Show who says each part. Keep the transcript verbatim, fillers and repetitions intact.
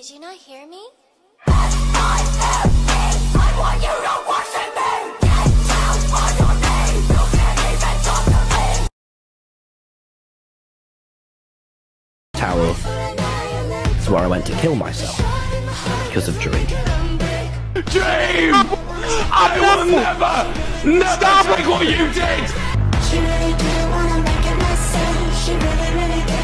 Speaker 1: Did you not hear me?
Speaker 2: Tower is where I went to kill myself because of Dream.
Speaker 3: Dream! I will never, never take what you did!
Speaker 4: She really didn't wanna make a mess. She really, really